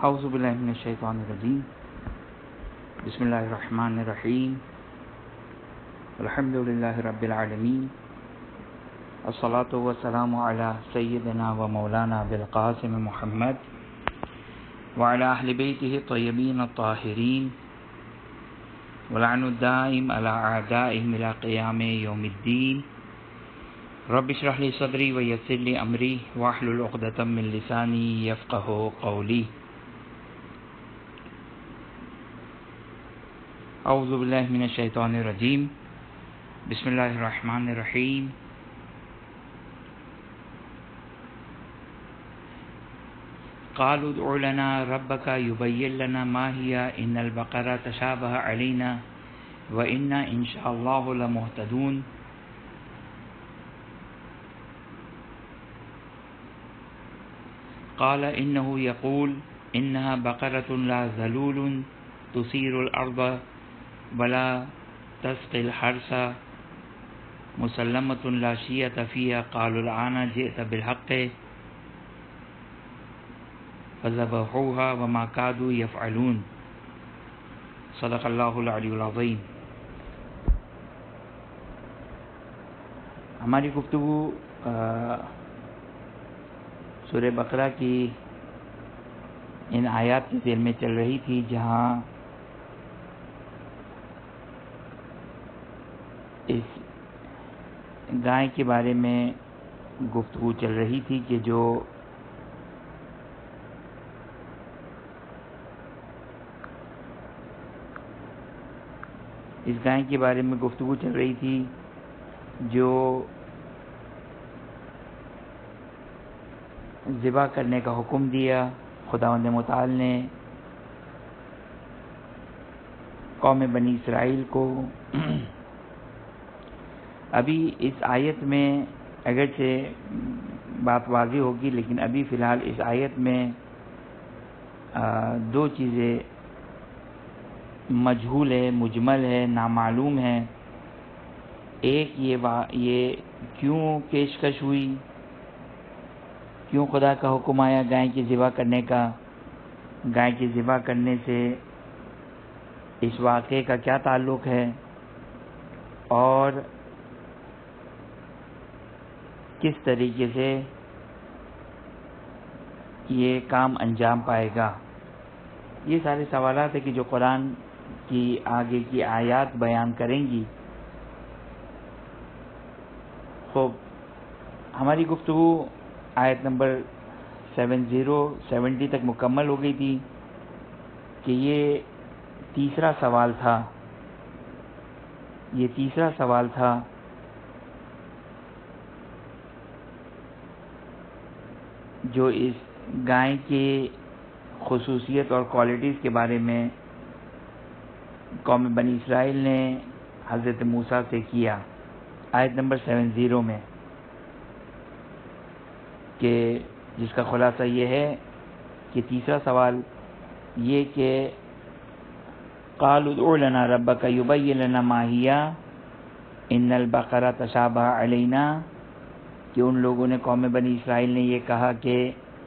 اعوذ باللہ من الشیطان الرجیم بسم اللہ الرحمن الرحیم الحمد للہ رب العالمین الصلاۃ والسلام علی سیدنا و مولانا بالقاسم محمد وعلی اہل بیتہ الطیبین الطاہرین ولعن الدائم علی اعدائہم الی قیام یوم الدین رب اشرح لی صدری ویسر لی امری واحلل عقدۃ من لسانی یفقہوا قولی. اعوذ باللہ من الشیطان الرجیم بسم اللہ الرحمن الرحیم قالوا ادع لنا ربك يبين لنا ما هي ان البقرة تشابه علينا وإنا ان شاء الله لمهتدون. قال انه يقول انها بقرة لا ذلول تثير الارض ولا تسقي الحرث مسلمة لا شية فيها. قالوا الآن جئت بالحق فذبحوها وما كادوا يفعلون. صدق اللہ العلی العظیم. ہماری گفتگو سورہ بقرہ کی ان آیات کے ذیل میں چل رہی تھی جہاں اس گائے کے بارے میں گفتگو چل رہی تھی کہ جو اس گائے کے بارے میں گفتگو چل رہی تھی جو ذبح کرنے کا حکم دیا خداوند متعال نے قوم بنی اسرائیل کو. ابھی اس آیت میں اگرچہ بات واضح ہوگی لیکن ابھی فی الحال اس آیت میں دو چیزیں مجہول ہے، مجمل ہے، نامعلوم ہے. ایک یہ کیوں پیشکش ہوئی، کیوں خدا کا حکم آیا گائے کی ذبح کرنے کا، گائے کی ذبح کرنے سے اس واقعے کا کیا تعلق ہے اور کس طریقے سے یہ کام انجام پائے گا. یہ سارے سوالات ہیں کہ جو قرآن کی آگے کی آیات بیان کریں گی. خوب، ہماری گفتگو آیت نمبر 70 تک مکمل ہو گئی تھی کہ یہ تیسرا سوال تھا جو اس گائے کی خصوصیت اور کوالٹیز کے بارے میں قوم بنی اسرائیل نے حضرت موسیٰ سے کیا آیت نمبر 70 میں، کہ جس کا خلاصہ یہ ہے کہ تیسرا سوال یہ کہ قالوا ادع لنا ربك يبين لنا ما هي ان البقرة تشابه علينا، کہ ان لوگوں نے قوم بنی اسرائیل نے یہ کہا کہ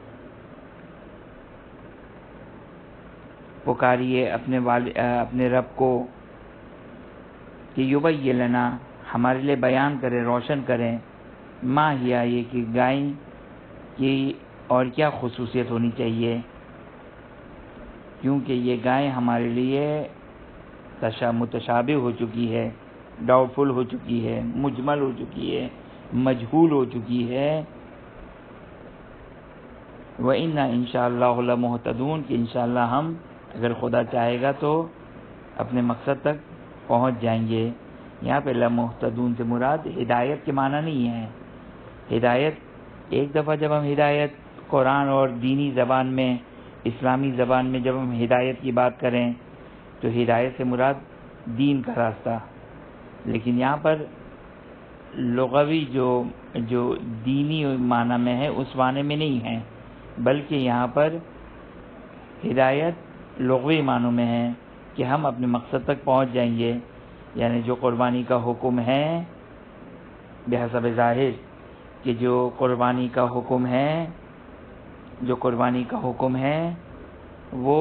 پکاریے اپنے رب کو کہ یبین لنا، ہمارے لیے بیان کرے، روشن کریں، ما ہیا، یہ کہ گائے کی اور کیا خصوصیت ہونی چاہیے، کیونکہ یہ گائے ہمارے لیے متشابہ ہو چکی ہے، ڈاؤٹ فل ہو چکی ہے، مجمل ہو چکی ہے، مجہول ہو چکی ہے. وَإِنَّا إِن شاء اللَّهُ لَمُهْتَدُونَ، کہ انشاءاللہ ہم اگر خدا چاہے گا تو اپنے مقصد تک پہنچ جائیں گے. یہاں پہ لَمُهْتَدُونَ سے مراد ہدایت کے معنی نہیں ہے. ہدایت ایک دفعہ جب ہم ہدایت قرآن اور دینی زبان میں، اسلامی زبان میں جب ہم ہدایت کی بات کریں تو ہدایت سے مراد دین کا راستہ، لیکن یہاں پر لغوی جو دینی معنی میں ہے اس معنی میں نہیں ہے، بلکہ یہاں پر ہدایت لغوی معنوں میں ہے کہ ہم اپنے مقصد تک پہنچ جائیں گے. یعنی جو قربانی کا حکم ہے بحسب ظاہر، کہ جو قربانی کا حکم ہے وہ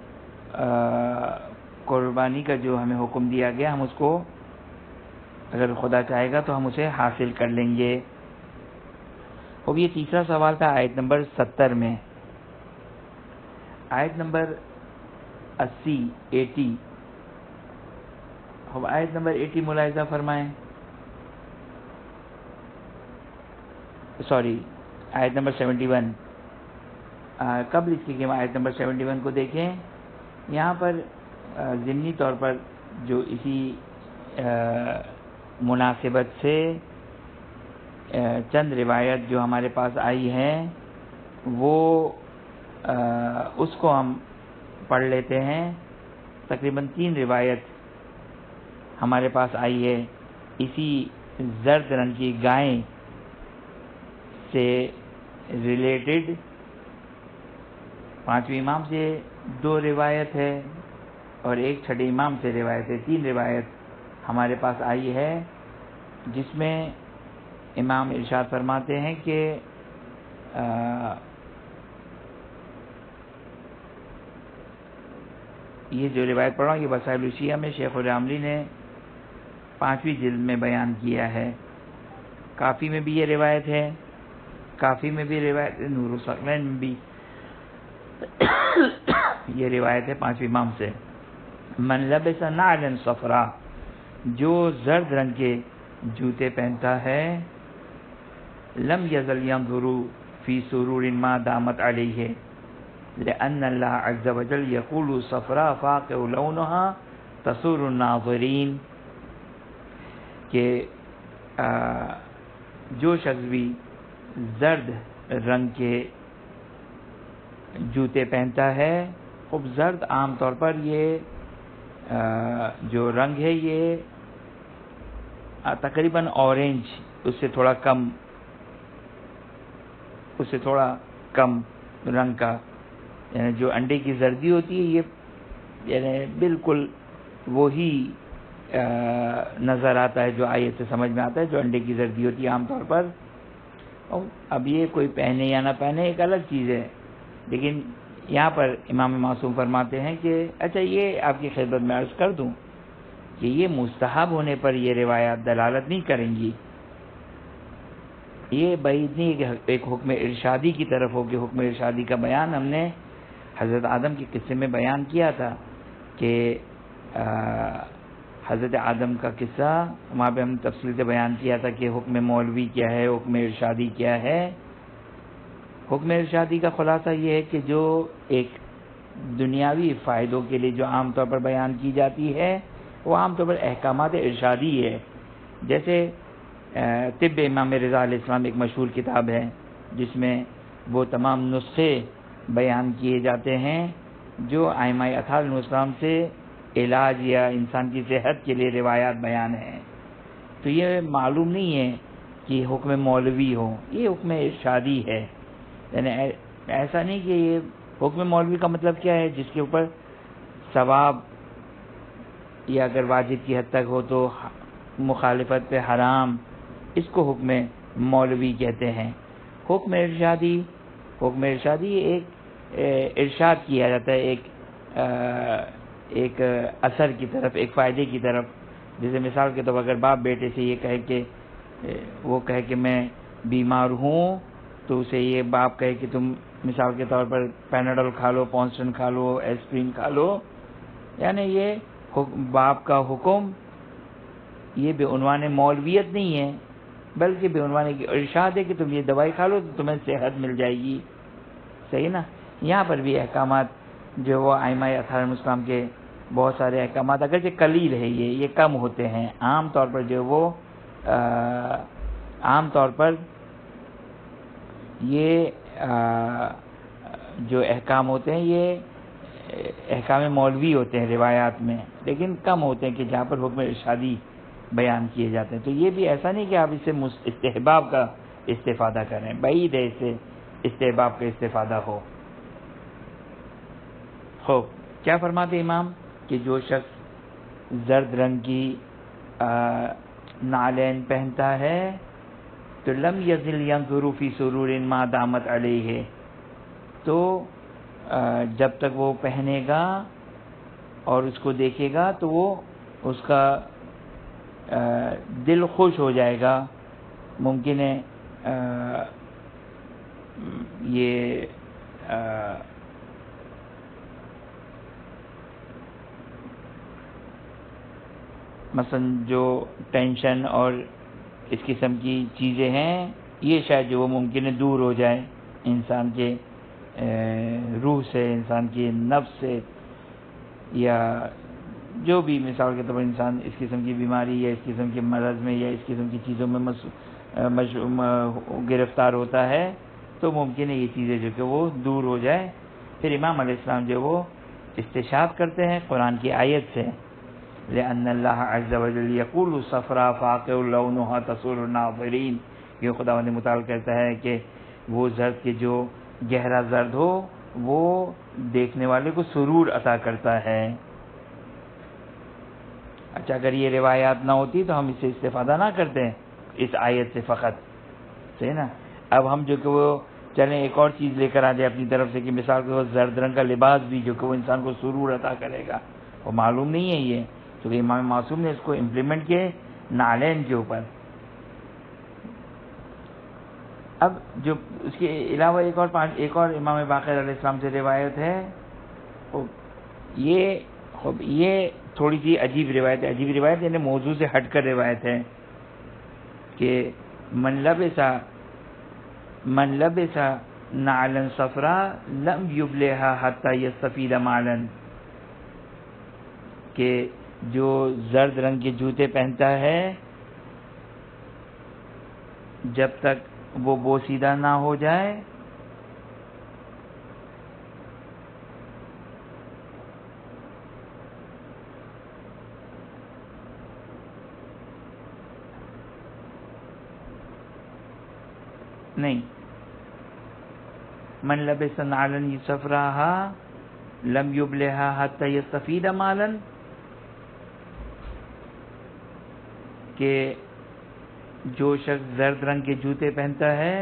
قربانی کا جو ہمیں حکم دیا گیا ہم اس کو اگر خدا چاہے گا تو ہم اسے حاصل کر لیں گے. اب یہ تیسرا سوال تھا آیت نمبر 70 میں. آیت نمبر 80. اب آیت نمبر 80 ملاحظہ فرمائیں. سوری، آیت نمبر 71. قبل اس کی کہ ہم آیت نمبر 71 کو دیکھیں، یہاں پر ضمنی طور پر جو اسی مناسبت سے چند روایت جو ہمارے پاس آئی ہیں وہ اس کو ہم پڑھ لیتے ہیں. تقریباً 3 روایت ہمارے پاس آئی ہے اسی زرد رنگ کی گائیں سے ریلیٹڈ. 5ویں امام سے 2 روایت ہے اور ایک چھٹے امام سے روایت ہے. 3 روایت ہمارے پاس آئی ہے جس میں امام ارشاد فرماتے ہیں کہ یہ جو روایت پڑھا ہوں یہ وسائل الشیعہ میں شیخ الراملی نے 5ویں جلد میں بیان کیا ہے. کافی میں بھی یہ روایت ہے، کافی میں بھی روایت ہے، نور الثقلین میں بھی یہ روایت ہے 5ویں امام سے. من لبس نعلا صفرا، جو زرد رنگ کے جوتے پہنتا ہے، لم یزل ينظر فی سرور ما دامت علیہ لأن اللہ عز وجل یقول صفرا فاقع لونها تسر الناظرین. کہ جو شخص بھی زرد رنگ کے جوتے پہنتا ہے، خوب زرد عام طور پر یہ جو رنگ ہے یہ تقریباً اورنج اس سے تھوڑا کم رنگ کا، یعنی جو انڈے کی زردی ہوتی ہے یہ یعنی بالکل وہی نظر آتا ہے جو آیت سے سمجھ میں آتا ہے جو انڈے کی زردی ہوتی ہے عام طور پر. اب یہ کوئی پہنے یا نہ پہنے ایک الگ چیز ہے، لیکن یہاں پر امام معصوم فرماتے ہیں کہ اچھا یہ آپ کی خدمت میں عرض کر دوں کہ یہ مستحب ہونے پر یہ روایات دلالت نہیں کریں گی. یہ بعید نہیں کہ ایک حکم ارشادی کی طرف ہو، کہ حکم ارشادی کا بیان ہم نے حضرت آدم کے قصے میں بیان کیا تھا کہ حضرت آدم کا قصہ وہاں پہ ہم تفصیل سے بیان کیا تھا کہ حکم مولوی کیا ہے، حکم ارشادی کیا ہے. حکم ارشادی کا خلاصہ یہ ہے کہ جو ایک دنیاوی فائدوں کے لیے جو عام طور پر بیان کی جاتی ہے وہ عام طور پر احکامات ارشادی ہے. جیسے طب امام رضا علیہ السلام ایک مشہور کتاب ہے جس میں وہ تمام نسخے بیان کیے جاتے ہیں جو ائمہ اطہار علیہ السلام سے علاج یا انسان کی صحت کے لیے روایات بیان ہیں. تو یہ معلوم نہیں ہے کہ حکم مولوی ہو، یہ حکم ارشادی ہے. یعنی ایسا نہیں کہ یہ حکم مولوی کا مطلب کیا ہے، جس کے اوپر ثواب یا اگر واجب کی حد تک ہو تو مخالفت پہ حرام، اس کو حکم مولوی کہتے ہیں. حکم ارشادی ایک ارشاد کیا جاتا ہے ایک اثر کی طرف، ایک فائدے کی طرف. جیسے مثال کے طور پر اگر باپ بیٹے سے یہ کہے کہ وہ کہے کہ میں بیمار ہوں تو اسے یہ باپ کہے کہ تم مثال کے طور پر پیناڈول کھا لو، پونسٹن کھا لو، ایسپرین کھا لو، یعنی یہ باپ کا حکم یہ بے عنوان مولویت نہیں ہے بلکہ بے عنوان کی ارشاد ہے کہ تم یہ دوائی کھا لو تو تمہیں صحت مل جائے گی. صحیح نا. یہاں پر بھی احکامات جو وہ ائمہ اطہار الاسلام کے بہت سارے احکامات اگرچہ قلیل ہے یہ کم ہوتے ہیں. عام طور پر جو وہ عام طور پر یہ جو احکام ہوتے ہیں یہ احکام مولوی ہوتے ہیں روایات میں، لیکن کم ہوتے ہیں کہ جہاں پر حکم ارشادی بیان کیے جاتے ہیں. تو یہ بھی ایسا نہیں کہ آپ اس سے استحباب کا استفادہ کریں، بعید ہے اس سے استحباب کا استفادہ ہو. خوب کیا فرماتے امام کہ جو شخص زرد رنگ کی نعلین پہنتا ہے تو لم یزل ینظر فی سرور ما دامت علیہ، تو جب تک وہ پہنے گا اور اس کو دیکھے گا تو وہ اس کا دل خوش ہو جائے گا. ممکن ہے یہ مثلا جو ٹینشن اور اس قسم کی چیزیں ہیں یہ شاید جو وہ ممکن ہے دور ہو جائے انسان کے روح سے، انسان کے نفس سے، یا جو بھی مثال کے طور پر انسان اس قسم کی بیماری یا اس قسم کے مرض میں یا اس قسم کی چیزوں میں گرفتار ہوتا ہے تو ممکن ہے یہ چیزیں جو کہ وہ دور ہو جائے. پھر امام علیہ السلام جو وہ استشہاد کرتے ہیں قرآن کی آیت سے، لأن اللہ عز وجل یقول صفرا فاقع لونھا تسر الناظرین، یہ خداوند متعال کہتا ہے کہ وہ زرد کے جو گہرا زرد ہو وہ دیکھنے والے کو سرور عطا کرتا ہے. اچھا اگر یہ روایات نہ ہوتی تو ہم اس سے استفادہ نہ کرتے اس آیت سے فقط، صحیح نا. اب ہم جو کہ وہ چلیں ایک اور چیز لے کر آ جائے اپنی طرف سے کہ مثال کے وہ زرد رنگ کا لباس بھی جو کہ وہ انسان کو سرور عطا کرے گا، وہ معلوم نہیں ہے یہ، کیونکہ امام معصوم نے اس کو امپلیمنٹ کیے نالین کے اوپر. اب جو اس کے علاوہ ایک اور امام باقر علیہ السلام سے روایت ہے، یہ تھوڑی سی عجیب روایت یعنی موضوع سے ہٹ کر روایت ہے کہ من لبس نعلا صفرا لم یبلها حتی یستفید مالا، کہ جو زرد رنگ کے جوتے پہنتا ہے جب تک وہ بوسیدہ نہ ہو جائے نہیں، من لبس نعلا صفراها لم یبلها حتی یستفید مالا، کہ جو شخص زرد رنگ کے جوتے پہنتا ہے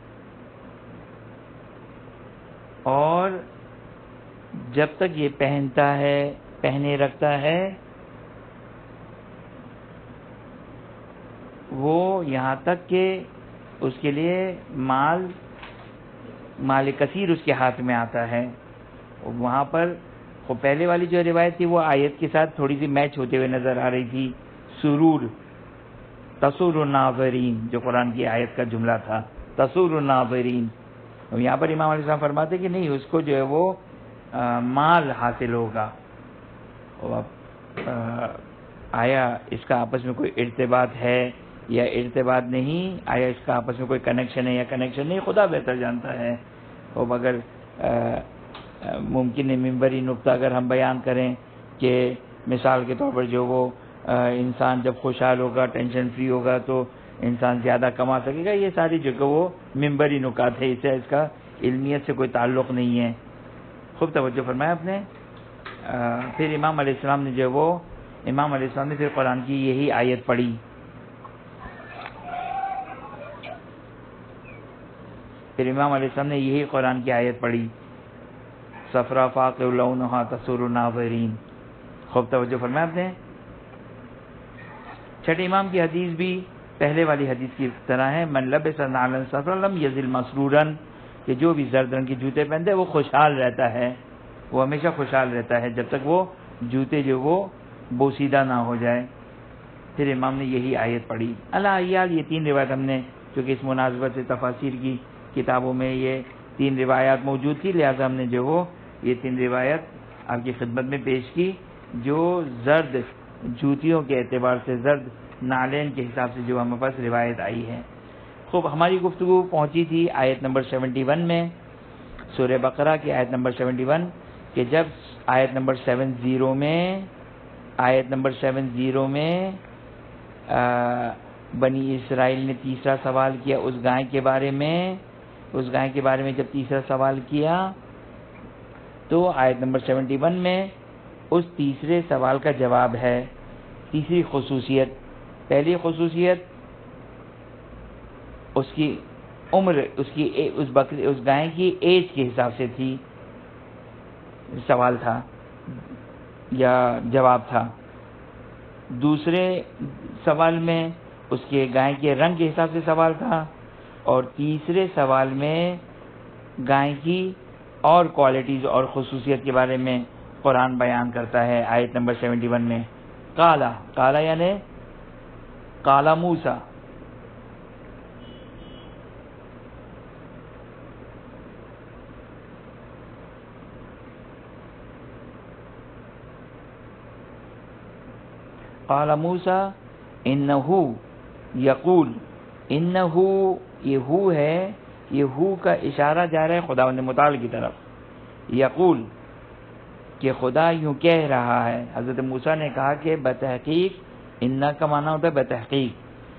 اور جب تک یہ پہنے رکھتا ہے وہ یہاں تک کہ اس کے لیے مال کثیر اس کے ہاتھ میں آتا ہے. وہاں پر وہ پہلے والی جو روایت تھی وہ آیت کے ساتھ تھوڑی سی میچ ہوتے ہوئے نظر آ رہی تھی، سرور تسر الناظرین جو قرآن کی آیت کا جملہ تھا، تسر الناظرین. یہاں پر امام علیہ السلام فرماتے کہ نہیں، اس کو جو ہے وہ مال حاصل ہوگا. آیا اس کا آپس میں کوئی ارتباط ہے یا ارتباط نہیں، آیا اس کا آپس میں کوئی کنیکشن ہے یا کنیکشن نہیں، خدا بہتر جانتا ہے. اور اگر ممکن ہے ممبری نقطہ اگر ہم بیان کریں کہ مثال کے طور پر جو وہ انسان جب خوشحال ہوگا، ٹینشن فری ہوگا تو انسان زیادہ کما سکے گا، یہ ساری جو کہ وہ ممبری نکات ہے، اس کا علمیت سے کوئی تعلق نہیں ہے. خوب توجہ فرمایا آپ نے. پھر امام علیہ السلام نے پھر قرآن کی یہی آیت پڑھی، قرآن کی آیت پڑھی، صفرا فاقع لونھا تسر الناظرین. خوب توجہ فرمایا آپ نے. چھٹے امام کی حدیث بھی پہلے والی حدیث کی طرح ہے، من لبس نعلا صفرا لم یزل مسرورا، کہ جو بھی زرد رنگ کے جوتے پہنتے وہ خوشحال رہتا ہے، وہ ہمیشہ خوشحال رہتا ہے جب تک وہ جوتے جو وہ بوسیدہ نہ ہو جائے. پھر امام نے یہی آیت پڑھی. الحال یہ تین روایت ہم نے چونکہ اس مناسبت سے تفاسیر کی کتابوں میں یہ تین روایات موجود تھی، لہذا ہم نے جو وہ یہ تین روایت آپ کی خدمت میں پیش کی جو زرد جوتیوں کے اعتبار سے، زرد نالین کے حساب سے جو ہمارے پاس روایت آئی ہے. خوب ہماری گفتگو پہنچی تھی آیت نمبر 71 میں، سورہ بقرہ کی آیت نمبر 71، کہ جب آیت نمبر 70 میں بنی اسرائیل نے تیسرا سوال کیا اس گائے کے بارے میں جب تیسرا سوال کیا تو آیت نمبر 71 میں اس تیسرے سوال کا جواب ہے. تیسری خصوصیت، پہلی خصوصیت اس کی عمر، اس گائے کی ایج کے حساب سے تھی، سوال تھا یا جواب تھا. دوسرے سوال میں اس کے گائے کے رنگ کے حساب سے سوال تھا, اور تیسرے سوال میں گائے کی اور کوالٹیز اور خصوصیت کے بارے میں قرآن بیان کرتا ہے آیت نمبر 71 میں. کالا یعنی کالا موسیٰ, قال موسیٰ انہو یقول, انہو یہ ہو ہے, یہ ہو کا اشارہ جا رہا ہے خداوند متعال کی طرف. یقول کہ خدا یوں کہہ رہا ہے. حضرت موسیٰ نے کہا کہ بتحقیق, انہ کا معنی ہوتا ہے بتحقیق.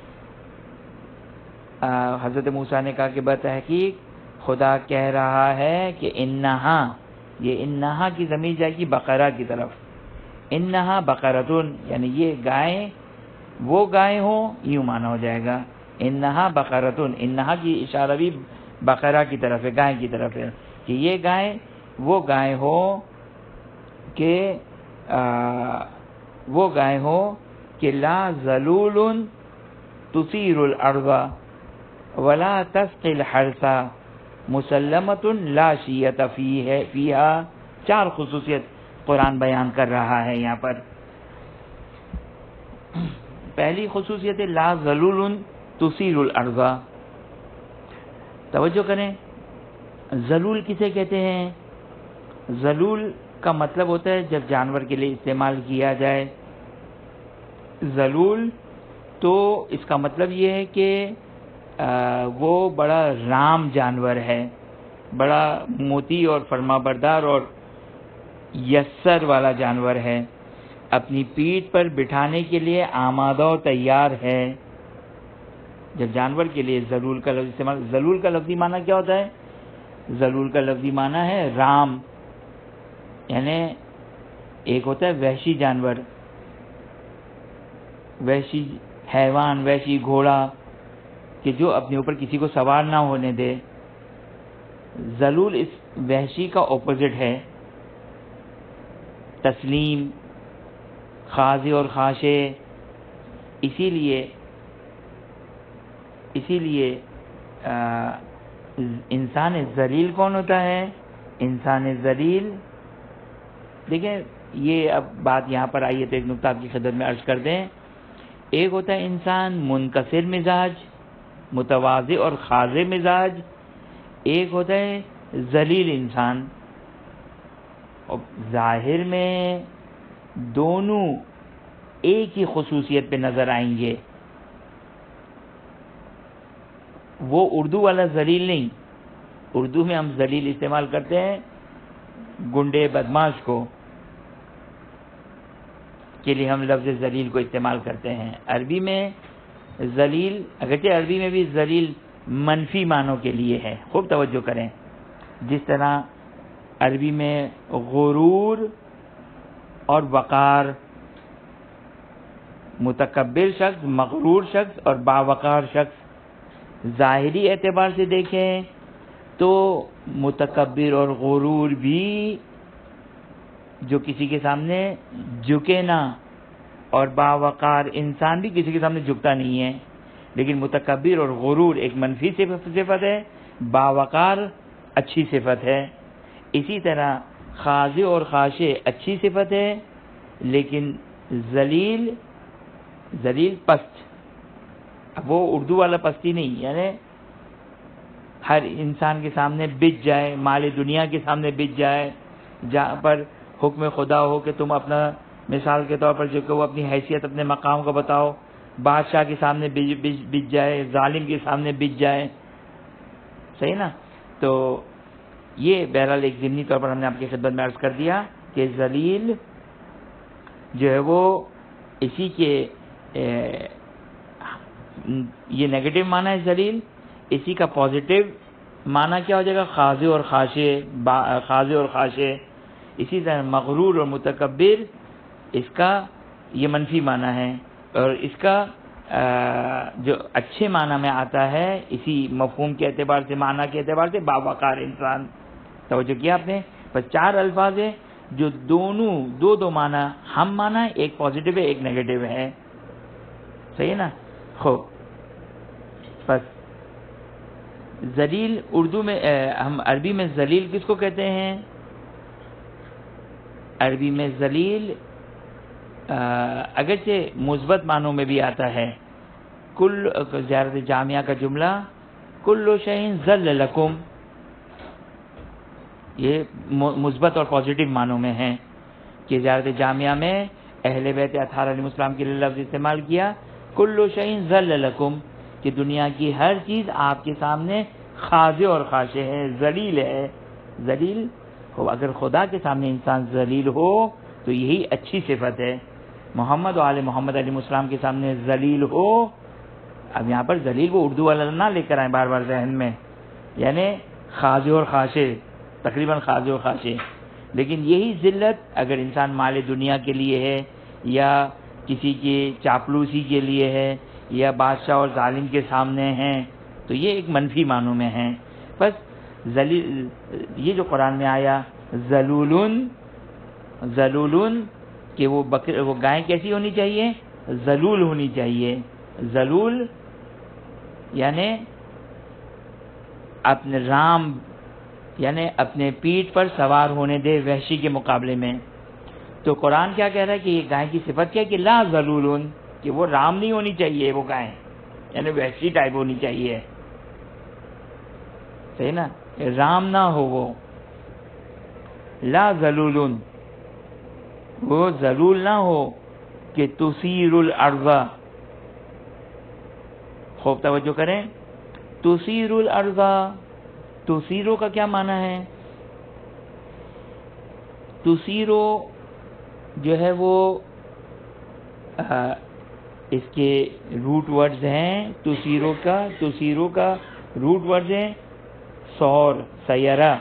حضرت موسیٰ نے کہا کہ بتحقیق خدا کہہ رہا ہے کہ انہا, یہ انہا کی ضمیر جائے گی بقرہ کی طرف. انہا بقرتن یعنی یہ گائیں وہ گائیں ہوں, یوں معنی ہو جائے گا انہا بقرتن. انہا کی اشارہ بھی بقرہ کی طرف ہے, گائیں کی طرف ہے, کہ یہ گائیں وہ گائیں ہوں کہ وہ گائیں ہوں کہ لا ذلول تثیر الارض ولا تسقی الحرث مسلمۃ لا شیۃ فیہا. 4 خصوصیت قرآن بیان کر رہا ہے یہاں پر. پہلی خصوصیت ہے لا ذلول تثیر الارض. توجہ کریں, ذلول کسے کہتے ہیں؟ ذلول کا مطلب ہوتا ہے جب جانور کے لیے استعمال کیا جائے. ذلول تو اس کا مطلب یہ ہے کہ وہ بڑا رام جانور ہے, بڑا موتی اور فرما بردار اور یسر والا جانور ہے, اپنی پیٹھ پر بٹھانے کے لیے آمادہ و تیار ہے. جب جانور کے لیے ذلول کا لفظ استعمال, ذلول کا لفظی معنی کیا ہوتا ہے؟ ذلول کا لفظی معنی ہے رام, یعنی ایک ہوتا ہے وحشی جانور, وحشی حیوان, وحشی گھوڑا کہ جو اپنے اوپر کسی کو سوار نہ ہونے دے. ذلول اس وحشی کا اپوزٹ ہے, تسلیم, خاضع اور خاشع. اسی لیے انسان ذلیل کون ہوتا ہے؟ انسان ذلیل, دیکھیں یہ اب بات یہاں پر آئیے تو ایک نقطہ آپ کی خدمت میں عرض کر دیں. ایک ہوتا ہے انسان منکسر مزاج, متواضع اور خاضع مزاج. ایک ہوتا ہے ذلیل انسان. اور ظاہر میں دونوں ایک ہی خصوصیت پہ نظر آئیں گے. وہ اردو والا ذلیل نہیں. اردو میں ہم ذلیل استعمال کرتے ہیں گنڈے بدماش کو کے لیے, ہم لفظ ذلیل کو استعمال کرتے ہیں. عربی میں ذلیل, اگرچہ عربی میں بھی ذلیل منفی معنوں کے لیے ہے, خوب توجہ کریں. جس طرح عربی میں غرور اور وقار, متکبر شخص, مغرور شخص اور باوقار شخص. ظاہری اعتبار سے دیکھیں تو متکبر اور غرور بھی جو کسی کے سامنے جھکے نہ, اور باوقار انسان بھی کسی کے سامنے جھکتا نہیں ہے. لیکن متکبر اور غرور ایک منفی صفت ہے, باوقار اچھی صفت ہے. اسی طرح خاضع اور خاشع اچھی صفت ہے, لیکن ذلیل پست. اب وہ اردو والا پستی نہیں, یعنی ہر انسان کے سامنے بچ جائے, مال دنیا کے سامنے بچ جائے, جہاں پر حکم خدا ہو کہ تم اپنا, مثال کے طور پر جو کہ وہ اپنی حیثیت اپنے مقام کو بتاؤ, بادشاہ کے سامنے بچ جائے, ظالم کے سامنے بچ جائے. صحیح نا؟ تو یہ بہرحال ایک ضمنی طور پر ہم نے آپ کی خدمت میں عرض کر دیا کہ ذلیل جو ہے وہ اسی کے یہ نیگیٹو معنی ہے ذلیل, اسی کا پازیٹیو معنی کیا ہو جائے گا؟ خاضع اور خاشع. اسی طرح مغرور اور متکبر, اس کا یہ منفی معنی ہے, اور اس کا جو اچھے معنی میں آتا ہے اسی مفہوم کے اعتبار سے, معنی کے اعتبار سے باوقار انسان. توجہ کیا آپ نے؟ بس 4 الفاظ ہیں جو دو معنی ہم معنی، ایک پازیٹیو ہے ایک نیگیٹو ہے، صحیح ہے نا. خوب، بس ذلیل اردو میں ہم عربی میں ذلیل کس کو کہتے ہیں؟ عربی میں ذلیل اگرچہ مثبت معنوں میں بھی آتا ہے. کل زیارت جامعہ کا جملہ کل شیء ذل لکم، یہ مثبت اور پازیٹیو معنوں میں ہیں کہ زیارت جامعہ میں اہل بیت اطہار علیہ السلام کے لیے لفظ استعمال کیا کل شیء ذل لکم، کہ دنیا کی ہر چیز آپ کے سامنے خاضع اور خاشع ہے، ذلیل ہے. ذلیل ہو، اگر خدا کے سامنے انسان ذلیل ہو تو یہی اچھی صفت ہے. محمد و آل محمد علیہ السلام کے سامنے ذلیل ہو، اب یہاں پر ذلیل کو اردو والا نہ لے کر آئیں بار بار ذہن میں، یعنی خاضع اور خاشع، تقریباً خاضع اور خاشع. لیکن یہی ذلت اگر انسان مال دنیا کے لیے ہے یا کسی کی چاپلوسی کے لیے ہے یا بادشاہ اور ظالم کے سامنے ہیں تو یہ ایک منفی معنوں میں ہیں. بس ذلیل، یہ جو قرآن میں آیا ذلولن کہ وہ گائے کیسی ہونی چاہیے؟ ذلول ہونی چاہیے. ذلول یعنی اپنے رام، یعنی اپنے پیٹھ پر سوار ہونے دے وحشی کے مقابلے میں. تو قرآن کیا کہہ رہا ہے کہ یہ گائے کی صفت کیا ہے کہ لا ذلولن، کہ وہ رام نہیں ہونی چاہیے، وہ گائے یعنی وحشی ٹائپ ہونی چاہیے، صحیح نا، رام نہ ہو وہ. لا ذلولن، وہ ذلول نہ ہو کہ تثیر الارض. خوب توجہ کریں، تثیر الارض، تثیرو کا کیا معنی ہے؟ تثیرو جو ہے وہ اس کے روٹ ورڈز ہیں. تثیرو کا روٹ ورڈز ہیں سور، سیرہ،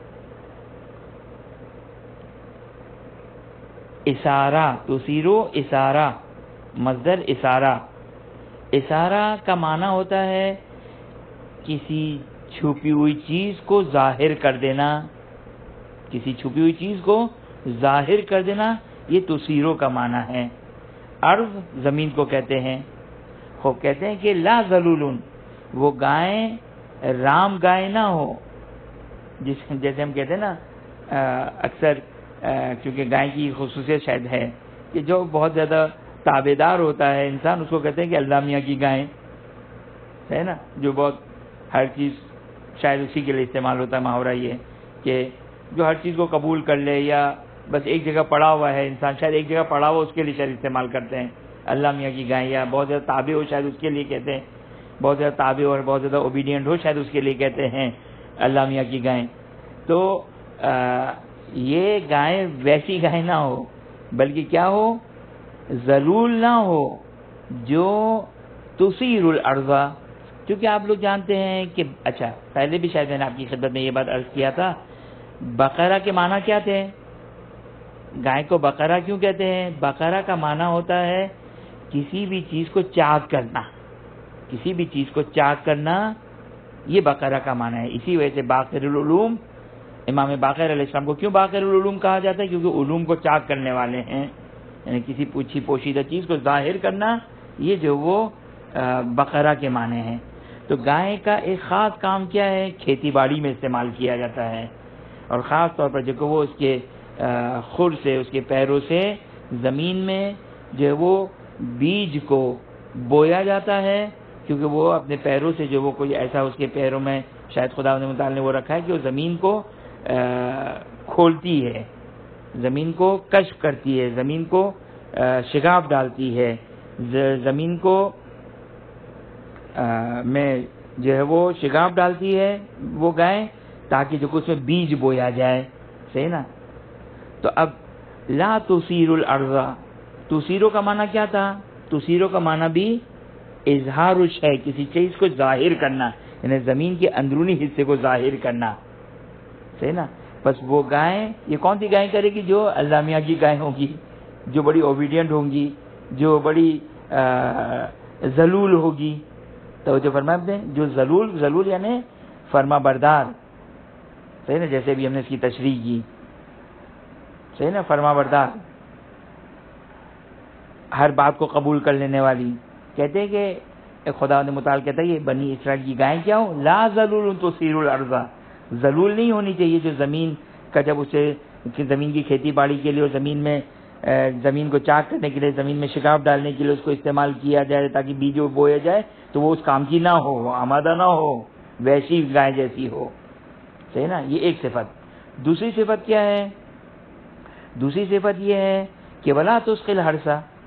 اسارہ. تثیرو اسارہ، مصدر اسارہ. اسارہ کا معنی ہوتا ہے کسی چھپی ہوئی چیز کو ظاہر کر دینا، کسی چھپی ہوئی چیز کو ظاہر کر دینا، یہ تثیرو کا معنی ہے. ارض زمین کو کہتے ہیں. خوب کہتے ہیں کہ لا ذلولن، وہ گائیں رام گائے نہ ہو. جیسے ہم کہتے ہیں نا اکثر، کیونکہ گائے کی خصوصیت شاید ہے کہ جو بہت زیادہ تابع دار ہوتا ہے انسان، اس کو کہتے ہیں کہ اللہ میاں کی گائیں، ہے نا، جو بہت ہر چیز شاید اسی کے لیے استعمال ہوتا ہے محاورہ یہ کہ جو ہر چیز کو قبول کر لے یا بس ایک جگہ پڑا ہوا ہے انسان، شاید ایک جگہ پڑا ہوا اس کے لیے شاید استعمال کرتے ہیں اللہ میاں کی گائیں. یا بہت زیادہ تابع ہو شاید اس کے لیے کہتے ہیں، بہت زیادہ تابع اور بہت زیادہ اوبیڈینٹ ہو شاید اس کے لیے کہتے ہیں اللہ میاں کی گائیں. تو یہ گائیں ویسی گائیں نہ ہو، بلکہ کیا ہو؟ ذلول نہ ہو جو تثیر الارض. کیونکہ آپ لوگ جانتے ہیں کہ اچھا پہلے بھی شاید میں نے آپ کی خدمت میں یہ بات عرض کیا تھا، بقرہ کے معنی کیا تھے؟ گائے کو بقرہ کیوں کہتے ہیں؟ بقرہ کا معنی ہوتا ہے کسی بھی چیز کو چاک کرنا، کسی بھی چیز کو چاک کرنا، یہ بقرہ کا معنی ہے. اسی وجہ سے باقر العلوم، امام باقر علیہ السلام کو کیوں باقر العلوم کہا جاتا ہے؟ کیونکہ علوم کو چاک کرنے والے ہیں، یعنی کسی پوشیدہ چیز کو ظاہر کرنا، یہ جو وہ بقرہ کے معنی ہیں. تو گائے کا ایک خاص کام کیا ہے؟ کھیتی باڑی میں استعمال کیا جاتا ہے، اور خاص طور پر جو کہ وہ اس کے خر سے، اس کے پیروں سے زمین میں جو ہے وہ بیج کو بویا جاتا ہے، کیونکہ وہ اپنے پیروں سے جو وہ کوئی ایسا اس کے پیروں میں شاید خدا متعال نے وہ رکھا ہے کہ وہ زمین کو کھولتی ہے، زمین کو کشف کرتی ہے، زمین کو شگاف ڈالتی ہے، زمین کو میں جو ہے وہ شگاف ڈالتی ہے وہ گائے، تاکہ جو اس میں بیج بویا جائے، صحیح نا. تو اب لا تثیر الارض، تثیرو کا معنی کیا تھا؟ تثیرو کا معنی بھی اظہار الشیء، کسی چیز کو ظاہر کرنا، یعنی زمین کے اندرونی حصے کو ظاہر کرنا، صحیح نا. بس وہ گائیں، یہ کون سی گائیں کرے گی؟ جو اللہ میاں کی گائیں ہوگی، جو بڑی اوبیڈینٹ ہوں گی، جو بڑی ذلول ہوگی. توجہ فرمائیں، جو ذلول یعنی فرما بردار، صحیح نا، جیسے بھی ہم نے اس کی تشریح کی صحیح نا، فرما بردار، ہر بات کو قبول کر لینے والی. کہتے ہیں کہ خدا نے متعال کہتا ہے یہ بنی اسرائیل کی گائیں کیا ہو، لا ذلول تثیر الارض، ذلول نہیں ہونی چاہیے، جو زمین کا جب اسے زمین کی کھیتی باڑی کے لیے اور زمین کو چاک کرنے کے لیے، زمین میں شگاف ڈالنے کے لیے اس کو استعمال کیا جائے تاکہ بیج بویا جائے تو وہ اس کام کی نہ ہو، آمادہ نہ ہو، ویسی گائے جیسی ہو. صحیح نا، یہ ایک صفت. دوسری صفت کیا ہے؟ دوسری صفت یہ ہے کہ ولا تسقی الحرث،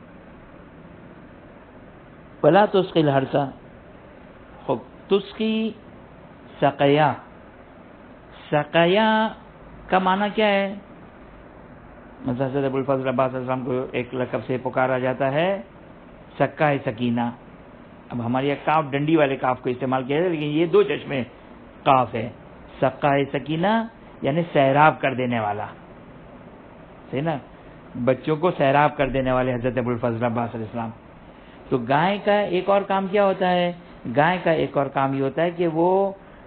ولا تسقی الحرث. خب تسقی سقیا، سقیا کا معنی کیا ہے؟ مثلا حضرت ابوالفضل عباس علیہ السلام کو ایک لقب سے پکارا جاتا ہے سکہ سکینہ. اب ہمارے یہاں کاف ڈنڈی والے کاف کو استعمال کیا جاتا ہے، لیکن یہ دو چشمے کاف ہے. سکہ سکینہ یعنی سیراب کر دینے والا. صحیح نا، بچوں کو سیراب کر دینے والے حضرت ابوالفضل عباس علیہ السلام. تو گائے کا ایک اور کام کیا ہوتا ہے؟ گائے کا ایک اور کام یہ ہوتا ہے کہ وہ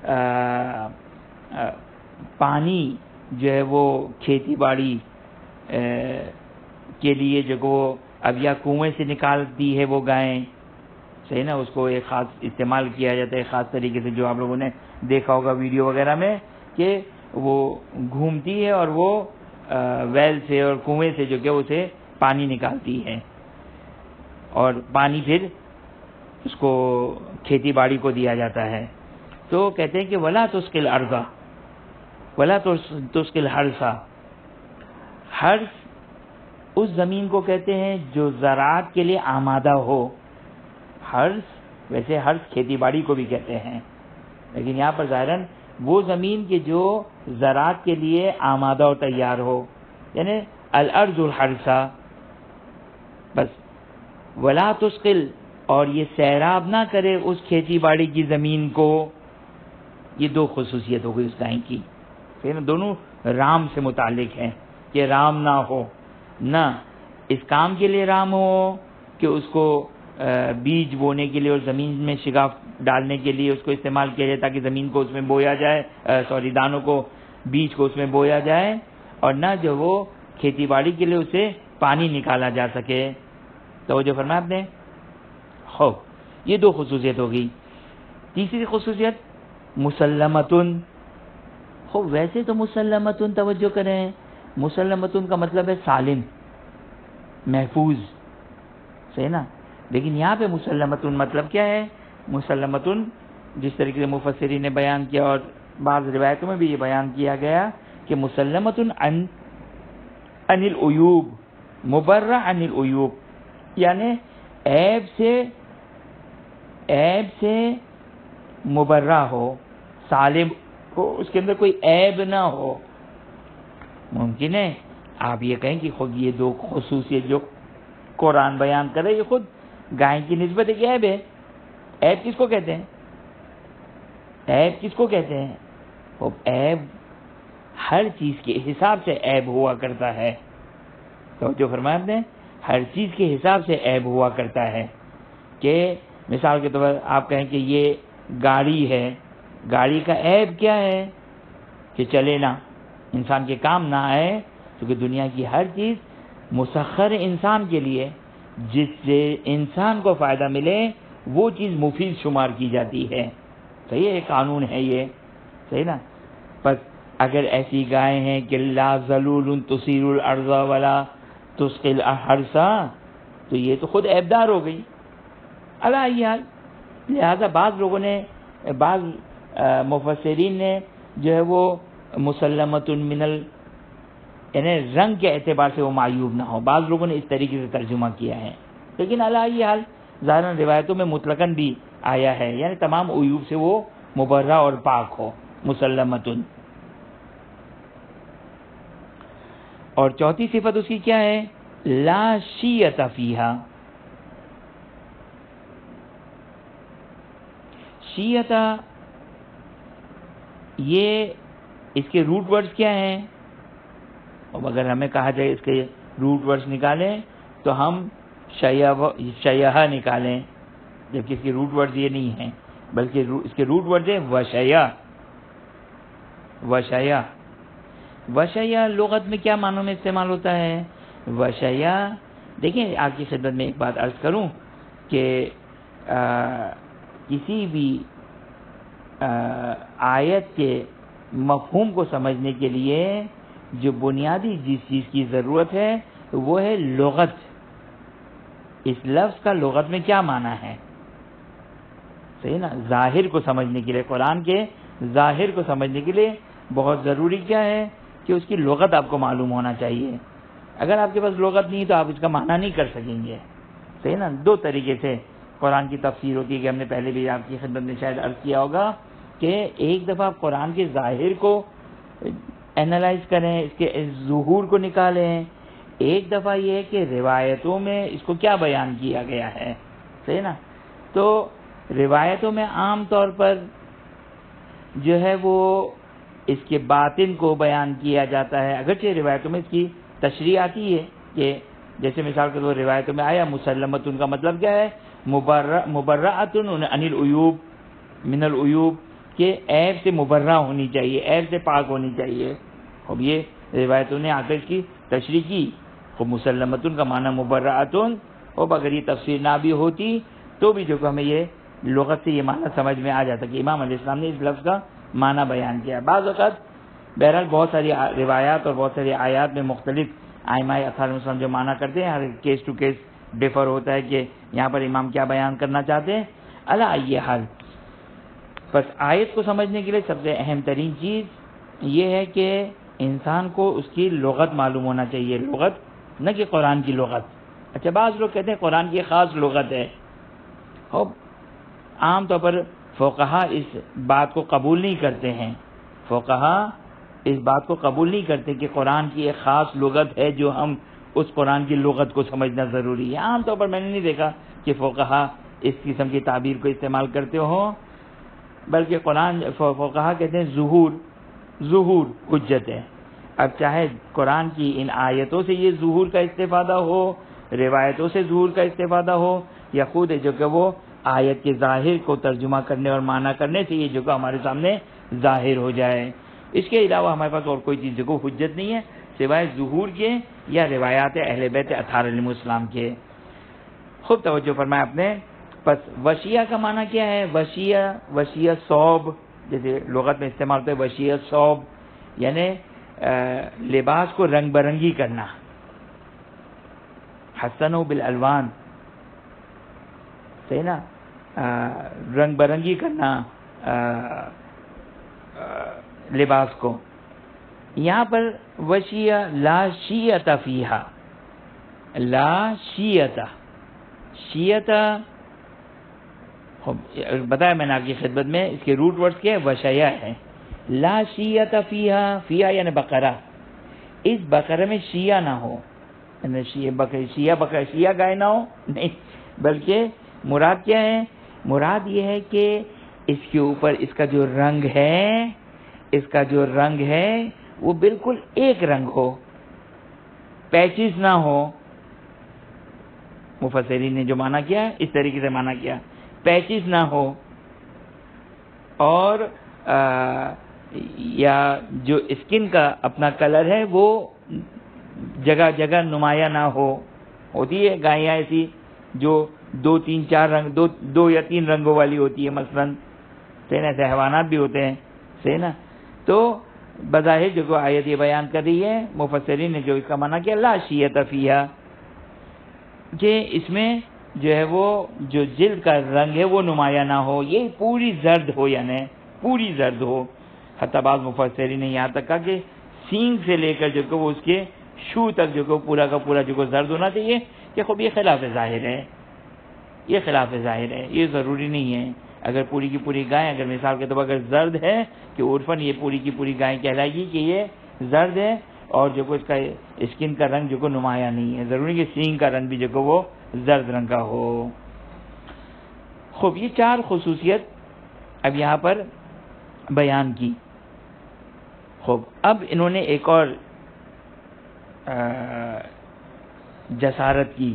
پانی جو ہے وہ کھیتی باڑی کے لیے جو وہ اب یا کنویں سے نکالتی ہے وہ گائیں. صحیح نا، اس کو ایک خاص استعمال کیا جاتا ہے خاص طریقے سے، جو آپ لوگوں نے دیکھا ہوگا ویڈیو وغیرہ میں کہ وہ گھومتی ہے اور وہ ویل سے اور کنویں سے جو کہ اسے پانی نکالتی ہے اور پانی پھر اس کو کھیتی باڑی کو دیا جاتا ہے. تو کہتے ہیں کہ ولا تسقی الارض ولا تسقی الحرث. حرث اس زمین کو کہتے ہیں جو زراعت کے لیے آمادہ ہو. حرث ویسے حرث کھیتی باڑی کو بھی کہتے ہیں، لیکن یہاں پر ظاہراً وہ زمین کے جو زراعت کے لیے آمادہ اور تیار ہو، یعنی الارض الحرث. بس ولا تسقل، اور یہ سیراب نہ کرے اس کھیتی باڑی کی زمین کو. یہ دو خصوصیت ہو گئی اس گائے کی. دونوں رام سے متعلق ہیں کہ رام نہ ہو، نہ اس کام کے لیے رام ہو کہ اس کو بیج بونے کے لیے اور زمین میں شگاف ڈالنے کے لیے اس کو استعمال کیا جائے تاکہ زمین کو اس میں بویا جائے، دانوں کو، بیج کو اس میں بویا جائے، اور نہ جو وہ کھیتی باڑی کے لیے اسے پانی نکالا جا سکے. توجہ فرمایا آپ نے. ہو یہ دو خصوصیت ہوگی. تیسری خصوصیت مسلمتن. ہو ویسے تو مسلمتن، توجہ کریں، مسلمتن کا مطلب ہے سالم، محفوظ. صحیح نا، لیکن یہاں پہ مسلمتن مطلب کیا ہے؟ مسلمتن جس طریقے سے مفسرین نے بیان کیا اور بعض روایتوں میں بھی یہ بیان کیا گیا کہ مسلمتن عن العیوب، مبرہ عن العیوب، یعنی عیب سے مبرہ ہو، سالم ہو، اس کے اندر کوئی عیب نہ ہو. ممکن ہے آپ یہ کہیں کہ خود یہ دو خصوصیت جو قرآن بیان کرے یہ خود گائے کی نسبت ایک عیب ہے. عیب کس کو کہتے ہیں؟ عیب کس کو کہتے ہیں؟ وہ عیب ہر چیز کے حساب سے عیب ہوا کرتا ہے. تو جو فرمایا نے ہر چیز کے حساب سے عیب ہوا کرتا ہے. کہ مثال کے طور پر آپ کہیں کہ یہ گاڑی ہے، گاڑی کا عیب کیا ہے؟ کہ چلے نہ، انسان کے کام نہ آئے. کیونکہ دنیا کی ہر چیز مسخر انسان کے لیے، جس سے انسان کو فائدہ ملے وہ چیز مفید شمار کی جاتی ہے. صحیح ہے، قانون ہے یہ. صحیح نا. بس اگر ایسی گائیں ہیں کہ لا ذلول تثیر الارض ولا تسقی الحرث، تو یہ تو خود عیبدار ہو گئی. علی حال لہذا بعض لوگوں نے، بعض مفسرین نے جو ہے وہ مسلمۃ من یعنی رنگ کے اعتبار سے وہ معیوب نہ ہو، بعض لوگوں نے اس طریقے سے ترجمہ کیا ہے. لیکن علی حال ظاہراً روایتوں میں مطلقاً بھی آیا ہے، یعنی تمام عیوب سے وہ مبرہ اور پاک ہو، مسلمۃ. اور چوتھی صفت اس کی کیا ہے؟ لا شیۃ فیہا. شیۃ یہ اس کے روٹ ورڈز کیا ہیں؟ اب اگر ہمیں کہا جائے اس کے روٹ ورڈز نکالیں تو ہم شیہ نکالیں، جبکہ اس کے روٹ ورڈز یہ نہیں ہیں، بلکہ اس کے روٹ ورڈز ہیں وشیہ. وشیہ وشیا لغت میں کیا معنوں میں استعمال ہوتا ہے؟ وشیا، دیکھیں آپ کی خدمت میں ایک بات عرض کروں کہ کسی بھی آیت کے مفہوم کو سمجھنے کے لیے جو بنیادی جس چیز کی ضرورت ہے وہ ہے لغت. اس لفظ کا لغت میں کیا معنی ہے، صحیح نا؟ ظاہر کو سمجھنے کے لیے، قرآن کے ظاہر کو سمجھنے کے لیے بہت ضروری کیا ہے کہ اس کی لغت آپ کو معلوم ہونا چاہیے. اگر آپ کے پاس لغت نہیں تو آپ اس کا معنی نہیں کر سکیں گے، صحیح نا؟ دو طریقے سے قرآن کی تفسیر ہوتی ہے کہ ہم نے پہلے بھی آپ کی خدمت میں شاید عرض کیا ہوگا کہ ایک دفعہ آپ قرآن کے ظاہر کو اینالائز کریں، اس کے ظہور کو نکالیں. ایک دفعہ یہ ہے کہ روایتوں میں اس کو کیا بیان کیا گیا ہے، صحیح نا؟ تو روایتوں میں عام طور پر جو ہے وہ اس کے باطن کو بیان کیا جاتا ہے، اگرچہ روایتوں میں اس کی تشریح آتی ہے کہ جیسے مثال کے طور پر روایتوں میں آیا مسلمۃ، ان کا مطلب کیا ہے؟ مبرأۃ عن العیوب، من العیوب، کہ عیب سے مبرہ ہونی چاہیے، عیب سے پاک ہونی چاہیے. اب یہ روایتوں نے آ کر اس کی تشریح کی. خب مسلمۃ کا معنی مبرأۃ، اب اگر یہ تفسیر نہ بھی ہوتی تو بھی جو کہ ہمیں یہ لغت سے یہ معنی سمجھ میں آ جاتا کہ امام علیہ السلام نے اس لفظ کا معنی بیان کیا. بعض اوقات بہرحال بہت ساری روایات اور بہت ساری آیات میں مختلف ائمہ اطہار مسلم جو معنی کرتے ہیں، ہر کیس ٹو کیس ڈیفر ہوتا ہے کہ یہاں پر امام کیا بیان کرنا چاہتے ہیں. علی ای حال، بس آیت کو سمجھنے کے لیے سب سے اہم ترین چیز یہ ہے کہ انسان کو اس کی لغت معلوم ہونا چاہیے، لغت نہ کہ قرآن کی لغت. اچھا بعض لوگ کہتے ہیں قرآن کی خاص لغت ہے، اور عام طور پر فقہا اس بات کو قبول نہیں کرتے ہیں، فقہا اس بات کو قبول نہیں کرتے کہ قرآن کی ایک خاص لغت ہے جو ہم اس قرآن کی لغت کو سمجھنا ضروری ہے. عام طور پر میں نے نہیں دیکھا کہ فقہا اس قسم کی تعبیر کو استعمال کرتے ہوں، بلکہ قرآن فقہا کہتے ہیں ظہور حجت ہے. اب چاہے قرآن کی ان آیتوں سے یہ ظہور کا استفادہ ہو، روایتوں سے ظہور کا استفادہ ہو، یا خود جو کہ وہ آیت کے ظاہر کو ترجمہ کرنے اور معنی کرنے سے یہ جو کہ ہمارے سامنے ظاہر ہو جائے. اس کے علاوہ ہمارے پاس اور کوئی چیز جو کہ حجت نہیں ہے سوائے ظہور کے یا روایات اہل بیت اطہار علیہم السلام کے. خوب توجہ فرمائیں آپ نے. پس وشیہ کا معنی کیا ہے؟ وشیہ صوب، جیسے لغت میں استعمال ہوتا ہے وشیہ صوب، یعنی لباس کو رنگ برنگی کرنا. حسنوا بالالوان، صحیح نا؟ رنگ برنگی کرنا لباس کو. یہاں پر وشیہ لا شیعۃ فیہا، لا شیعۃ، شیعۃ بتایا میں نے آپ کی خدمت میں، اس کے روٹ ورڈز کیا ہے؟ وشیہ ہے. لا شیعۃ فیہا، فیہا یعنی بقرہ، اس بقرہ میں شیعہ نہ ہو، یعنی شیعہ گائے نہ ہو، نہیں، بلکہ مراد کیا ہے؟ مراد یہ ہے کہ اس کے اوپر اس کا جو رنگ ہے وہ بالکل ایک رنگ ہو، پیچز نہ ہو. مفسرین نے جو معنی کیا اس طریقے سے معنی کیا، پیچز نہ ہو، اور یا جو اسکن کا اپنا کلر ہے وہ جگہ جگہ نمایاں نہ ہو. ہوتی ہے گائیاں ایسی جو 2 3 4 رنگ، دو یا 3 رنگوں والی ہوتی ہے مثلاً، صحیح نا؟ ایسے حیوانات بھی ہوتے ہیں، صحیح نا؟ تو بظاہر جو آیت یہ بیان کر رہی ہے، مفسرین نے جو اس کا معنی کیا لا شیعۃ فیہا، کہ اس میں جو ہے وہ جو جلد کا رنگ ہے وہ نمایاں نہ ہو، یہ پوری زرد ہو، یعنی پوری زرد ہو. حتیٰ بعض مفسرین نے یہاں تک کہا کہ سینگ سے لے کر جو کہ وہ اس کے شو تک جو کہ پورا کا پورا جو کہ زرد ہونا چاہیے. کہ خب یہ خلاف ظاہر ہے، یہ خلاف ظاہر ہے، یہ ضروری نہیں ہے. اگر پوری کی پوری گائے اگر مثال کے طور پر اگر زرد ہے کہ عرفاً یہ پوری کی پوری گائے کہلائے گی کہ یہ زرد ہے، اور جو کہ اس کا اسکن کا رنگ جو کہ نمایاں نہیں ہے، ضروری کہ سینگ کا رنگ بھی جو کہ وہ زرد رنگ کا ہو. خوب یہ 4 خصوصیت اب یہاں پر بیان کی. خوب اب انہوں نے ایک اور جسارت کی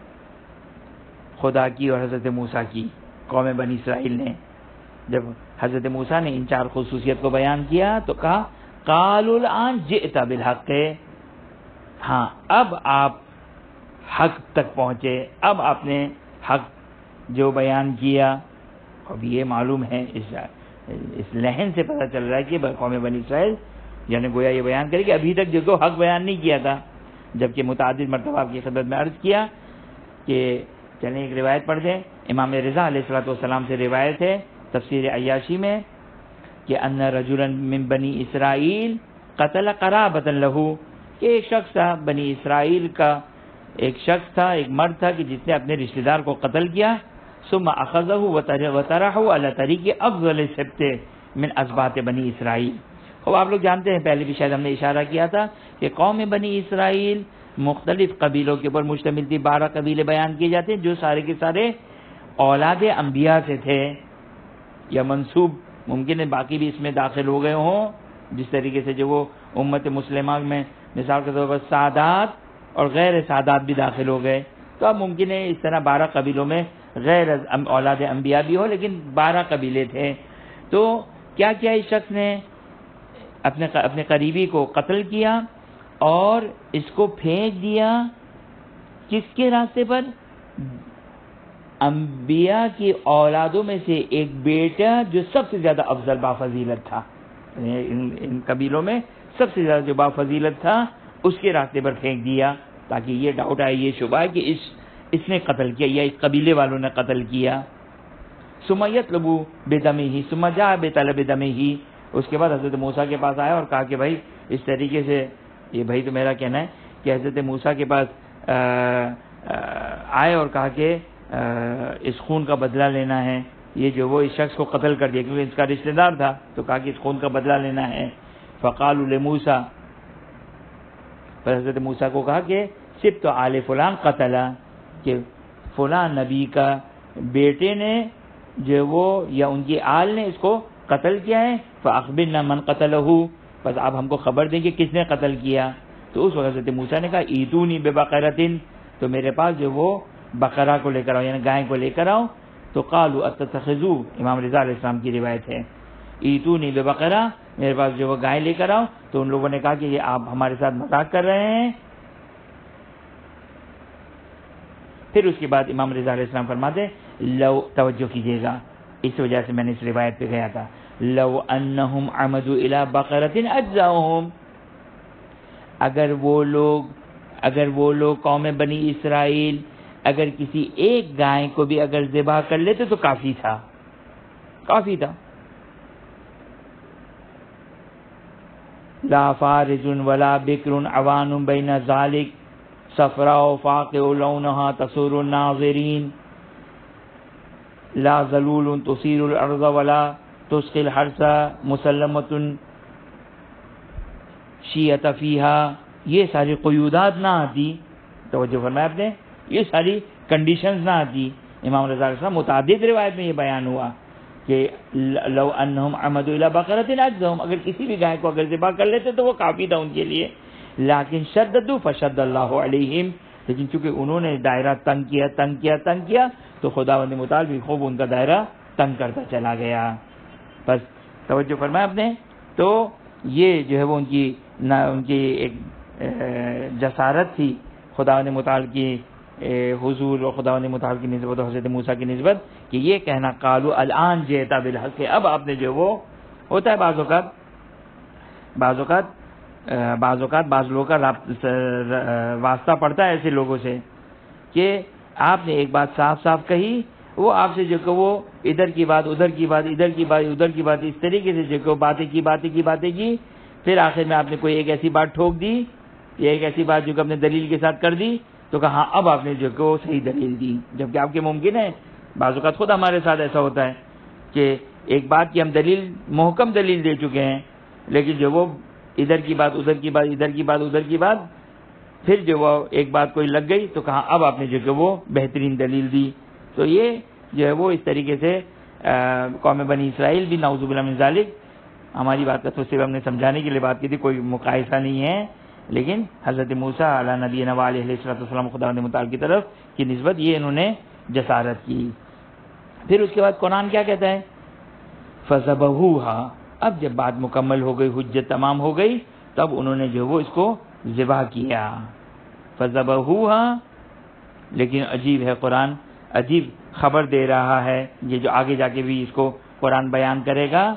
خدا کی اور حضرت موسیٰ کی. قوم بنی اسرائیل نے جب حضرت موسیٰ نے ان 4 خصوصیت کو بیان کیا تو کہا قالوا الآن جئت بالحق، ہاں اب آپ حق تک پہنچے، اب آپ نے حق جو بیان کیا. اب یہ معلوم ہے اس لہن سے پتہ چل رہا ہے کہ قوم بنی اسرائیل یعنی گویا یہ بیان کرے کہ ابھی تک جو حق بیان نہیں کیا تھا، جبکہ متعدد مرتبہ آپ کی خدمت میں عرض کیا کہ چلیں ایک روایت پڑھ دیں. امام رضا علیہ الصلوۃ والسلام سے روایت ہے تفسیر عیاشی میں کہ ان رجلا من بنی اسرائیل قتل قرابۃ له، کہ ایک شخص تھا بنی اسرائیل کا، ایک شخص تھا، ایک مرد تھا کہ جس نے اپنے رشتہ دار کو قتل کیا. ثم اخذه وطرحه على طریق افضل السبت من اسباط بنی اسرائیل. اب آپ لوگ جانتے ہیں، پہلے بھی شاید ہم نے اشارہ کیا تھا کہ قوم بنی اسرائیل مختلف قبیلوں کے اوپر مشتمل تھی. 12 قبیلے بیان کیے جاتے ہیں جو سارے کے سارے اولاد انبیاء سے تھے یا منسوب، ممکن ہے باقی بھی اس میں داخل ہو گئے ہوں، جس طریقے سے جو وہ امت مسلمہ میں مثال کے طور پر سادات اور غیر سادات بھی داخل ہو گئے. تو اب ممکن ہے اس طرح 12 قبیلوں میں غیر اولاد انبیاء بھی ہو، لیکن 12 قبیلے تھے. تو کیا کیا اس شخص نے اپنے قریبی کو قتل کیا اور اس کو پھینک دیا کس کے راستے پر؟ انبیاء کی اولادوں میں سے ایک بیٹا جو سب سے زیادہ افضل بافضیلت تھا، ان قبیلوں میں سب سے زیادہ جو بافضیلت تھا اس کے راستے پر پھینک دیا، تاکہ یہ ڈاؤٹ آئے، یہ شبہ ہے کہ اس نے قتل کیا یا اس قبیلے والوں نے قتل کیا. ثم یطلب بدمہ، ثم جاء بطلب دمہ، اس کے بعد حضرت موسیٰ کے پاس آیا اور کہا کہ بھائی اس طریقے سے، یہ بھائی تو میرا کہنا ہے کہ حضرت موسیٰ کے پاس آئے اور کہا کہ اس خون کا بدلہ لینا ہے، یہ جو وہ اس شخص کو قتل کر دیا کیونکہ اس کا رشتہ دار تھا، تو کہا کہ اس خون کا بدلہ لینا ہے. فقالوا لموسیٰ، پر حضرت موسیٰ کو کہا کہ سبط آل فلان قتلا، کہ فلان نبی کا بیٹے نے جو وہ یا ان کی آل نے اس کو قتل کیا ہے. فاخبرنا من قتلہ، بس آپ ہم کو خبر دیں کہ کس نے قتل کیا. تو اس وقت حضرت موسیٰ نے کہا ایتونی ببقرۃ، تو میرے پاس جو وہ بقرہ کو لے کر آؤ یعنی گائے کو لے کر آؤ. تو قالوا اتتخذوا، امام رضا علیہ السلام کی روایت ہے، ایتونی ببقرہ، میرے پاس جو وہ گائے لے کر آؤ. تو ان لوگوں نے کہا کہ یہ آپ ہمارے ساتھ مذاق کر رہے ہیں. پھر اس کے بعد امام رضا علیہ السلام فرماتے لو، توجہ کیجیے گا، اس وجہ سے میں نے اس روایت پہ گیا تھا، لو انہم عمدوا الی بقرۃ اجزاؤہم، اگر وہ لوگ قوم بنی اسرائیل اگر کسی ایک گائے کو بھی اگر ذبح کر لیتے تو کافی تھا. لا فارج ولا بکر عوان بین ذالک صفراء فاقع لونها تسر الناظرین لا ذلول تصیر الارض ولا تسقی الحرث مسلمۃ شیعۃ فیہا. یہ ساری قیودات نہ آتی، توجہ فرمایا آپ نے، یہ ساری کنڈیشنز نہ آتی. امام رضا علیہ السلام متعدد روایت میں یہ بیان ہوا کہ لو انہم عمدوا الی بقرۃ اجزاؤہم، اگر کسی بھی گائے کو اگر ذبح کر لیتے تو وہ کافی تھا ان کے لیے. لیکن شددوا فشد اللہ علیہم، لیکن چونکہ انہوں نے دائرہ تنگ کیا تو خداوند متعال بھی خوب ان کا دائرہ تنگ کرتا چلا گیا. بس توجہ فرمایا آپ نے. تو یہ جو ہے وہ ان کی ایک جسارت تھی خداوند متعال کی حضور اور خداوند متعال کی نسبت اور حضرت موسیٰ کی نسبت، کہ یہ کہنا قالوا الان جئت بالحق، اب آپ نے جو وہ ہوتا ہے بعض اوقات بعض لوگوں کا واسطہ پڑتا ہے ایسے لوگوں سے کہ آپ نے ایک بات صاف کہی، وہ آپ سے جو کہ وہ ادھر کی بات ادھر کی بات ادھر کی بات ادھر کی بات اس طریقے سے جو کہ باتیں کی، پھر آخر میں آپ نے کوئی ایک ایسی بات ٹھوک دی یا ایک ایسی بات جو کہ اپنے دلیل کے ساتھ کر دی، تو کہا ہاں اب آپ نے جو کہ وہ صحیح دلیل دی. جبکہ آپ کے ممکن ہے بعض اوقات خود ہمارے ساتھ ایسا ہوتا ہے کہ ایک بات کی ہم محکم دلیل دے چکے ہیں، لیکن جو وہ ادھر کی بات ادھر کی بات ادھر کی بات ادھر کی بات، پھر جو وہ ایک بات کوئی لگ گئی تو کہا اب آپ نے جو کہ وہ بہترین دلیل دی. تو یہ جو ہے وہ اس طریقے سے قوم بنی اسرائیل بھی نعوذ باللہ من ذالک، ہماری بات کا تو صرف ہم نے سمجھانے کے لیے بات کی تھی، کوئی مقایسہ نہیں ہے، لیکن حضرت موسیٰ علی نبینا علیہ السلام خداوند متعال کی طرف کی نسبت یہ انہوں نے جسارت کی. پھر اس کے بعد قرآن کیا کہتا ہے؟ فذبحوها، اب جب بات مکمل ہو گئی، حجت تمام ہو گئی، تب انہوں نے جو وہ اس کو ذبح کیا. فذبحوها، لیکن عجیب ہے، قرآن عجیب خبر دے رہا ہے، یہ جو آگے جا کے بھی اس کو قرآن بیان کرے گا.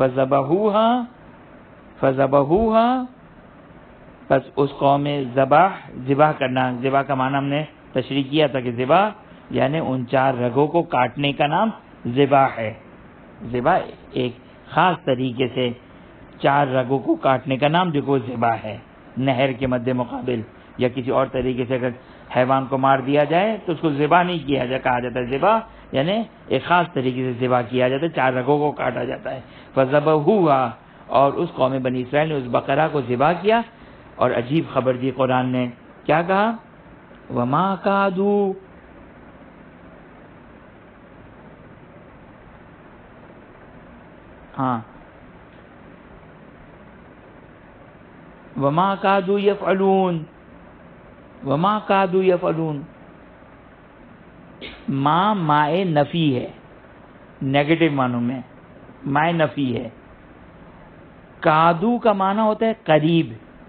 فذبحوها، بس اس قوم میں ذبح کرنا، ذبح کا معنی ہم نے تشریح کیا تھا کہ ذبح یعنی ان 4 رگوں کو کاٹنے کا نام ذبح ہے. ذبح ایک خاص طریقے سے 4 رگوں کو کاٹنے کا نام جو ذبح ہے. نہر کے مد مقابل یا کسی اور طریقے سے اگر حیوان کو مار دیا جائے تو اس کو ذبح نہیں کیا جائے، کہا جاتا ہے ذبح یعنی ایک خاص طریقے سے ذبح کیا جاتا ہے، 4 رگوں کو کاٹا جاتا ہے. فذبحوها، اور اس قوم بنی اسرائیل نے اس بقرہ کو ذبح کیا، اور عجیب خبر دی قرآن نے، کیا کہا؟ وما کادوا، ہاں، وما کادوا یفعلون، وما کادوا یفعلون. مائے نفی ہے، نیگیٹو معنوں میں مائے نفی ہے. کادو کا معنی ہوتا ہے قریب،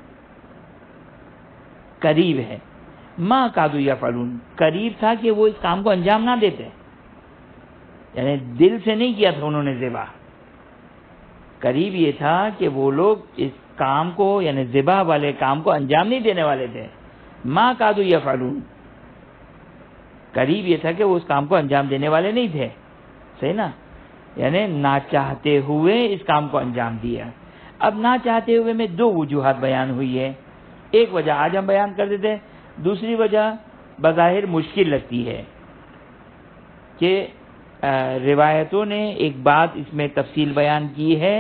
قریب ہے. ما کادو یفعلون، قریب تھا کہ وہ اس کام کو انجام نہ دیتے، یعنی دل سے نہیں کیا تھا انہوں نے ذبح. قریب یہ تھا کہ وہ لوگ اس کام کو یعنی ذبح والے کام کو انجام نہیں دینے والے تھے. ما کادو یفعلون، قریب یہ تھا کہ وہ اس کام کو انجام دینے والے نہیں تھے. صحیح نا؟ یعنی نہ چاہتے ہوئے اس کام کو انجام دیا. اب نہ چاہتے ہوئے میں 2 وجوہات بیان ہوئی ہے. ایک وجہ آج ہم بیان کر دیتے، دوسری وجہ بظاہر مشکل لگتی ہے کہ روایتوں نے ایک بات اس میں تفصیل بیان کی ہے،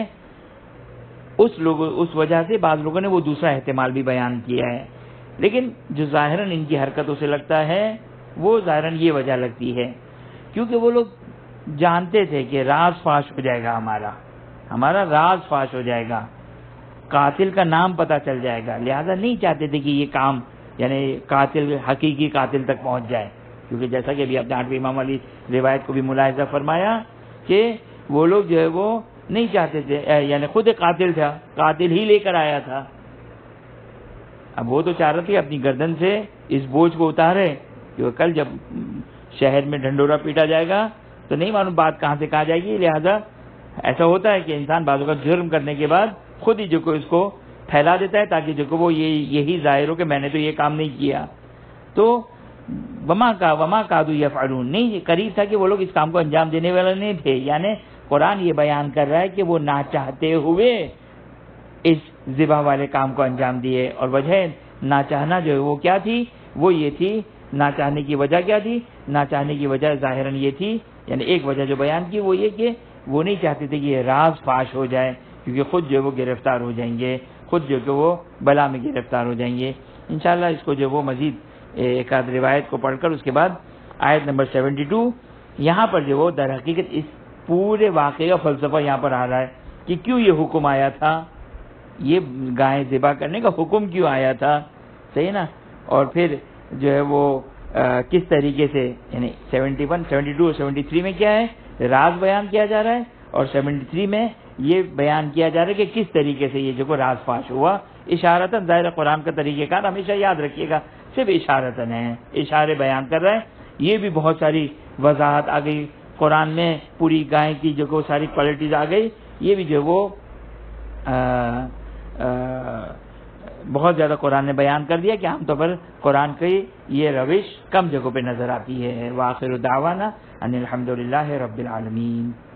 اس وجہ سے بعض لوگوں نے وہ دوسرا احتمال بھی بیان کیا ہے. لیکن جو ظاہراً ان کی حرکتوں سے لگتا ہے وہ ظاہراً یہ وجہ لگتی ہے کیونکہ وہ لوگ جانتے تھے کہ راز فاش ہو جائے گا، ہمارا راز فاش ہو جائے گا، قاتل کا نام پتہ چل جائے گا، لہذا نہیں چاہتے تھے کہ یہ کام یعنی قاتل حقیقی قاتل تک پہنچ جائے. کیونکہ جیسا کہ ابھی آپ نے 8ویں امام والی روایت کو بھی ملاحظہ فرمایا کہ وہ لوگ جو ہے وہ نہیں چاہتے تھے، یعنی خود قاتل تھا، قاتل ہی لے کر آیا تھا. اب وہ تو چاہ رہے تھے اپنی گردن سے اس بوجھ کو اتارے، کیونکہ کل جب شہر میں ڈھنڈورا پیٹا جائے گا تو نہیں معلوم بات کہاں سے کہاں جائے گی. لہذا ایسا ہوتا ہے کہ انسان بعض اوقات جرم کرنے کے بعد خود ہی جو کو اس کو پھیلا دیتا ہے تاکہ جو کو وہ یہی ظاہر ہو کہ میں نے تو یہ کام نہیں کیا. تو وما کادوا یفعلون، نہیں قریب تھا کہ وہ لوگ اس کام کو انجام دینے والے نہیں تھے. یعنی قرآن یہ بیان کر رہا ہے کہ وہ نہ چاہتے ہوئے اس ذبح والے کام کو انجام دیے. اور وجہ نہ چاہنا جو ہے وہ کیا تھی؟ وہ یہ تھی، نہ چاہنے کی وجہ کیا تھی؟ نہ چاہنے کی وجہ ظاہراً یہ تھی، یعنی ایک وجہ جو بیان کی وہ یہ کہ وہ نہیں چاہتے تھے کہ یہ راز فاش ہو جائے، کیونکہ خود جو وہ گرفتار ہو جائیں گے، خود جو کہ وہ بلا میں گرفتار ہو جائیں گے. انشاءاللہ اس کو جو وہ مزید ایک آدھ روایت کو پڑھ کر اس کے بعد آیت نمبر 72 یہاں پر جو وہ در حقیقت اس پورے واقعے کا فلسفہ یہاں پر آ رہا ہے کہ کیوں یہ حکم آیا تھا، یہ گائے ذبح کرنے کا حکم کیوں آیا تھا. صحیح نا؟ اور پھر جو ہے وہ کس طریقے سے، یعنی 71 72 اور 73 میں کیا ہے؟ راز بیان کیا جا رہا ہے، اور 73 میں یہ بیان کیا جا رہا ہے کہ کس طریقے سے یہ جو راز فاش ہوا. اشارتاً، ظاہر قرآن کا طریقہ کار ہمیشہ یاد رکھیے گا صرف اشارتاً ہے، اشارے بیان کر رہا ہے. یہ بھی بہت ساری وضاحت آ گئی قرآن میں، پوری گائے کی جو ساری کوالٹیز آ گئی. یہ بھی جو وہ بہت زیادہ قرآن نے بیان کر دیا کہ عام طور پر قرآن کی یہ روش کم جگہوں پہ نظر آتی ہے. وآخر دعوانا ان الحمدللہ رب العالمین.